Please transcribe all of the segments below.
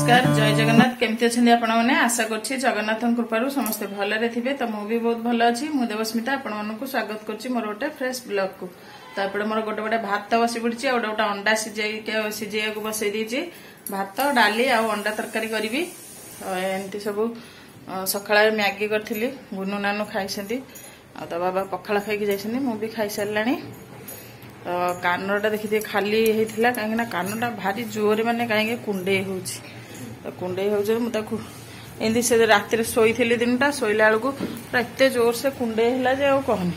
नमस्कार जय जगन्नाथ केमती अच्छे आपण मैंने आशा कर जगन्नाथ कृपारू समस्ते भलरे थे तो मुझे बहुत भल अच्छी मुझे देवस्मिता आपण मानक स्वागत कर मोर गोटे फ्रेश ब्लॉग को तापर मोर गोटे गोटे भात बसी पड़ी गोटे गोटे अंडा सिझे बसई देती भात डाली आ अंडा तरकारी करी एमती सब सका मैगी करी गुनु नानू खाई तो बाबा पखाड़ खाई जाइए मुझे खाई सारा तो कानटा देखिए खाली होता कहीं कानटा भारी जोर माने कहीं कुंडे हो कुंडे होमती से राति शोली दिनटा शोला बेलू पूरा एत जोर से कुंडे है कहनी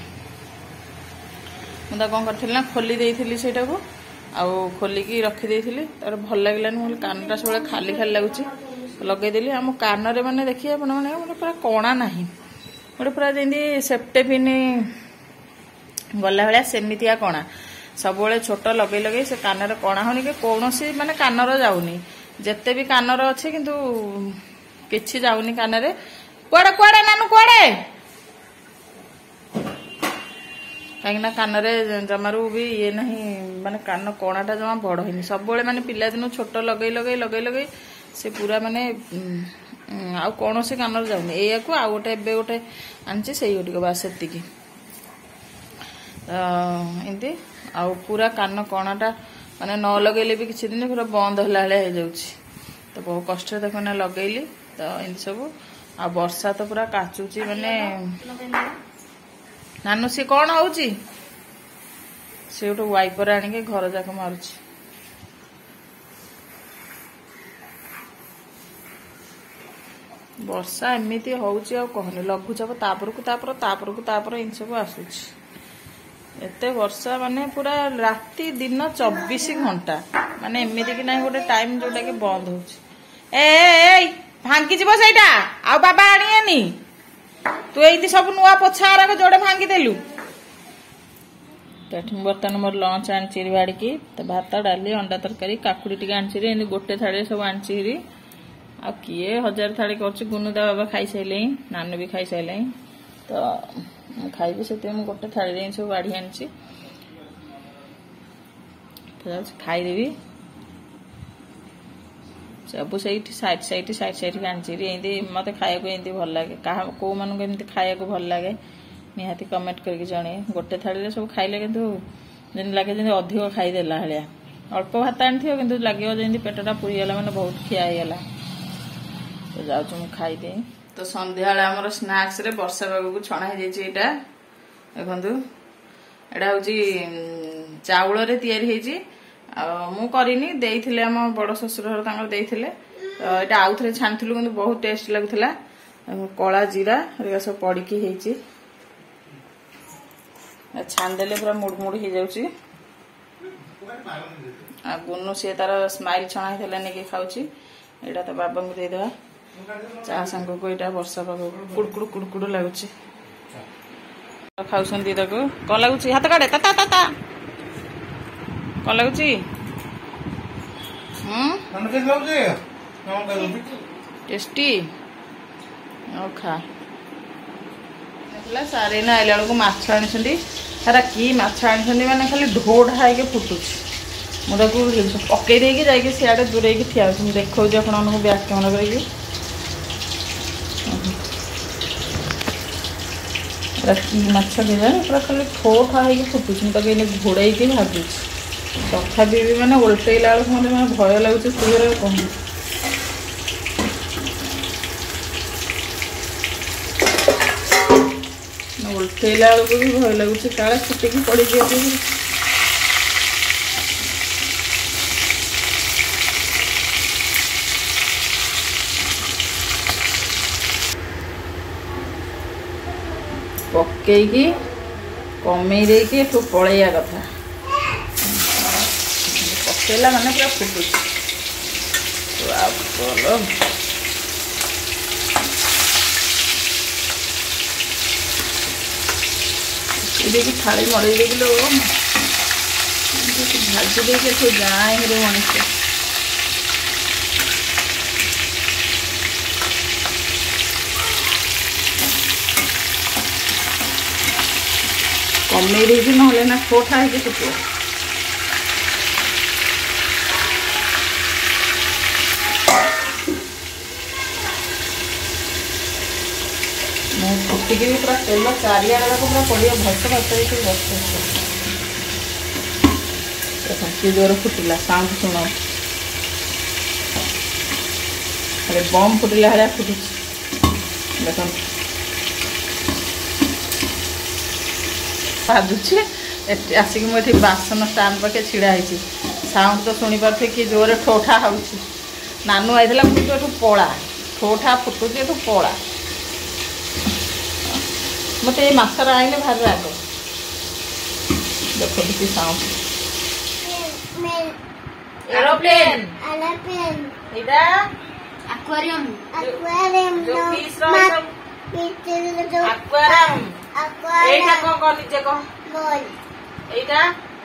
मुझे कौन करी खोली देती से खोलिकी रखीदे तर भल लगे कानटा सब खाली खाली लगुच लगेदेली आम कान मैंने देखिए आप पूरा कणा ना गोटे पूरा जमी सेप्टे पिन गला भाया सेमतिया कणा सब छोट लगे लगे से कानर कणा होनी कि कौन सी माने कानर जाऊनी जिते भी कानर अच्छे किंतु किछि जाऊनी कानर कुआड़े कुआड़े नानू कुआड़े कहीं कानर जमारू भी ये नहीं माने कान कणाटा जमा बड़ है सब माने पिला दिन छोट लगे लगे लगे लगे से पूरा माने आउ कौन सी कानर जाऊनी या आउ गोटे एबे गोटे आनछि सेई गोटे बास सेतिकी एमती आउ पूरा कान कणाटा माने न लगेले भी किछि दिन पूरा बंद होला हले हो जाउछि तो बहुत कष्ट देखो ना लगेली तो एमती सब आ वर्षा तो पूरा काचुची माने नानू सी कौन होउची से गोटे वाइपर आनिके घर जाक मारुछि वर्षा एमती होउची आ कहनी लघुचाप तापर इन सब आसुछि एते वर्षा माने पूरा राति दिन 24 घंटा माने एमती कि नहीं गोटे टाइम जोटा कि बंद हो भांगी जीव सहीटा आ बाबा आनियानी तू ये सब नुआ पोछा जोड़े भांगी देलु बर्तमान मोर लंच आनी बाड़ी तो भात डाली अंडा तरकारी काकुड़ी टी आनी गोटे थाड़ी सब आनी आ किए 1000 थाड़ी कर गुनुदा बाबा खाई सारे नानू भी खाई सारे तो खाइबी से गोटे थाड़ी सब बाढ़ी आनी खाईदेवी सब साइड साइड आनी मत खाया भल लगे क्या कौ मानक खाया भल लगे निहाती कमेंट करके जणे गोटे थाड़ी सब खाइले कि लगे जमी अधिक खाईदेला भाया अल्प भात आनी कि लगे जमी पेटटा पूरीगला मैंने बहुत खिया होगा तो जाऊँ खाईदे तो संध्या आमर स्नाक्स रे वर्षा पाग को छणा होता देखु एटा हूँ चाउल रे मु करनी देइथिले आम बड़ शशुर घर देइथिले एटा आउ थे छाणुलु कि बहुत टेस्ट लगुला कला जीरा सब पड़की होती छाणदेले पूरा मुड़ हो जाऊँगी गुनु सी तार स्माइल छणा होता नहीं खाऊँ यहाँ तो बाबा को देदेवा चा सांग को यहाँ वर्षा पाग कुड़कुड़ कुड़कुड़ लगुच खाऊं कौन लगुच हाथ काटे ताता ताता कौन लगुच टेस्टी खा सारे ना आइला बेलू माछ आनी सारा कि माछ आनी मैंने खाली ढो ढा फुटुच मुझे पकई देकी जाकि सियाड़े दूरे ठिया देखा आपको बैक कैमेरा कर माछ केजाने पूरा खाली ठो ठा हो फुटुच मुझे घोड़े भाजु तथापि भी मैंने उल्टेला बेलू मत मैं भय लगुच सीधे कह उल्टेला बेलू भी भय लगुच काले फुटिकी पड़ गया पकईकी कमे देकी पलैया कथा पकईला माने पूरा फुटुच देखी थाली मड़े देख लो भाजी देखे जाए मनुष्य कमे देकी ना छोटा है फुटो घाटिकी भी पूरा तेल चारिआडे पूरा पड़िया भस भस कि जोर फुटिला साउंड शुण अरे बम फुटिला भाया फुटुच देख भाजुची आसिक मुझे बासन स्टाण्ड पाखे छिड़ा है साउंड तो शुणी पारे कि जोर ठोठा हो नानू आई तू पड़ा ठोठा फुटुची तू पड़ा मत ये मसर आईने भारी राग देख देखी साउंड एरोप्लेन एटा एक्वेरियम जो फिश रह एक्वेरियम एटा कोन कोन निजे को बॉल एटा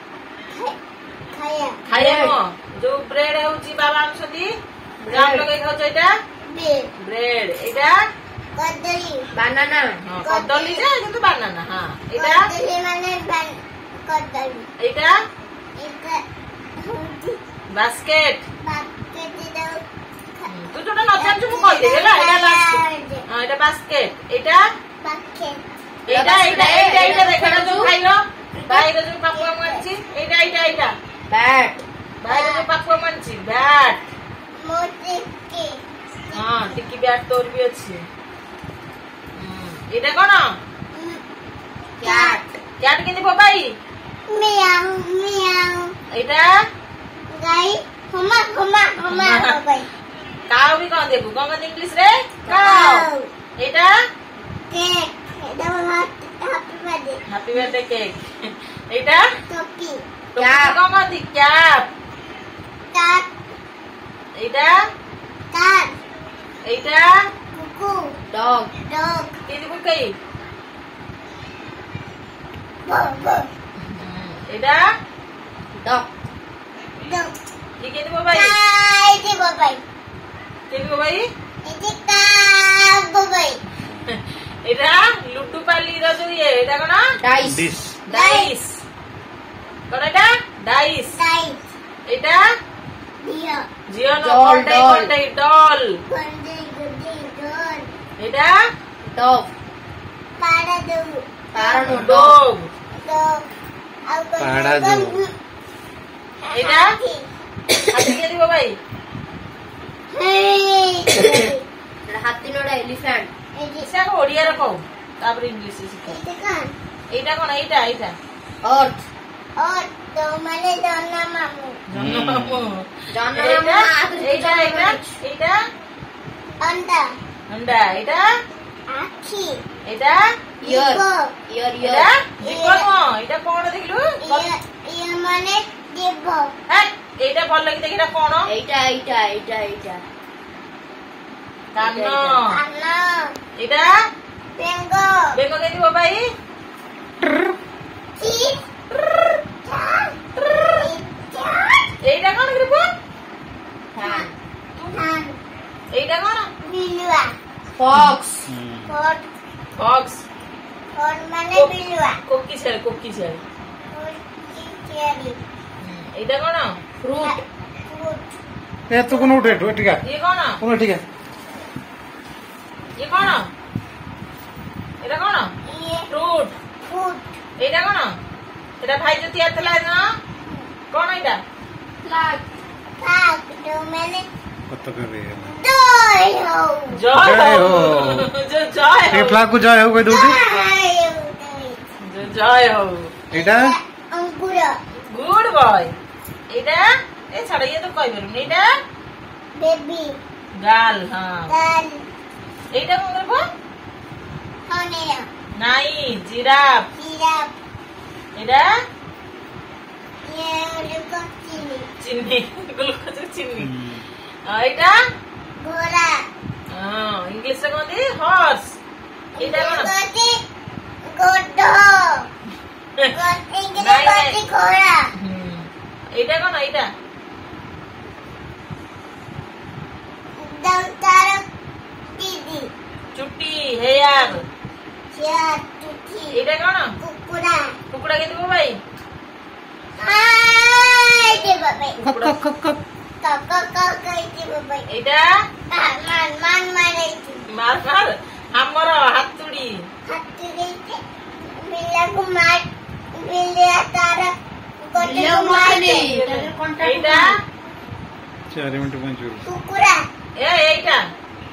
खाया खाया को जो ब्रेड होची बाबा आमसती जाम लगे खाउ एटा ब्रेड एटा कदली बनाना हां कदली जे किंतु बनाना हां एटा कदली माने कदली एटा बास्केट बास्केट तू जोटा न जानछु मु कहि देला एटा बास्केट हां एटा बास्केट एटा बास्केट एटा देखना जो खाइलो बाइरे जो पापुआ मानछि एटा बैट बाइरे जो पापुआ मानछि बैट मोटे के हां टिकी बैट तोर भी अछि एटा कोन कैट किंदी बबाई मियाऊ मियाऊ एटा गाई हुमा बाई काऊ भी कोन देखु कोन इंग्लिश रे काऊ एटा केक एटा हैप्पी बर्थडे केक एटा टोपी कैप कोन दी कैप कैप एटा कार एटा कुकू डॉग डॉग किंदी बुकई बो एटा डॉग डॉग की किंदी बबाई काई बाई किंदी बबाई एटी का बाई एटा लुड्डू पाली रो जो ये एटा कोन डाइस कोन एटा डाइस एटा जियो नो कोंडे डॉल एटा डॉग पारा डॉग एटा हाथी के दिबो भाई हाथी नोडा एलिफेंट इसा को ओडिया रे कहू तापर इंग्लिश सिखा एटा कोन एटा अर्थ तो माने जन्ना मामू एटा अंडा एटा आखी एटा इयर एटा कोन देखलु ये माने देव एटा भल लगी देखिरा कोन एटा कानो एटा बेंगो के दिबो भाई एटा कोन ग्रुप फैन एटा कोन बिलुआ फॉक्स माने बिलुआ कोकी छेल एटा कोन फ्रूट ए तो कोन उठे ठीक है ये कोन ठीक है ये कोन एटा कोन फ्रूट एटा कोन एटा भाई जो तैयार थला ना कोन एटा फ्लैग तो मैंने कत कर रही है जय हो ये फ्लैग को जय हो कोई दूसरी जय हो एटा अंकुर गुड बॉय एटा ए छड़ा ये तो कहि बेरु एटा बेबी गाल हां गाल एटा कोन करबो होने नहीं जिराफ एटा ये लोग चिन्नी ग्लूकोज चिन्नी एटा घोड़ा हां इंग्लिश रे कोन the horse Etah cone गोडो English घोड़ा एटा कोन एटा दंतार दीदी चुट्टी हेयर चुट्टी एटा कोन कुकुड़ा के दिबो भाई हाय देबो भाई एटा मान मारे मार हमर हातुड़ी हाथी देखे बिल्ला को मार बिल्लिया तारा गोटे को मार दे ଏଇଟା 4 मिनट 5 कुकुरा ଏଇଟା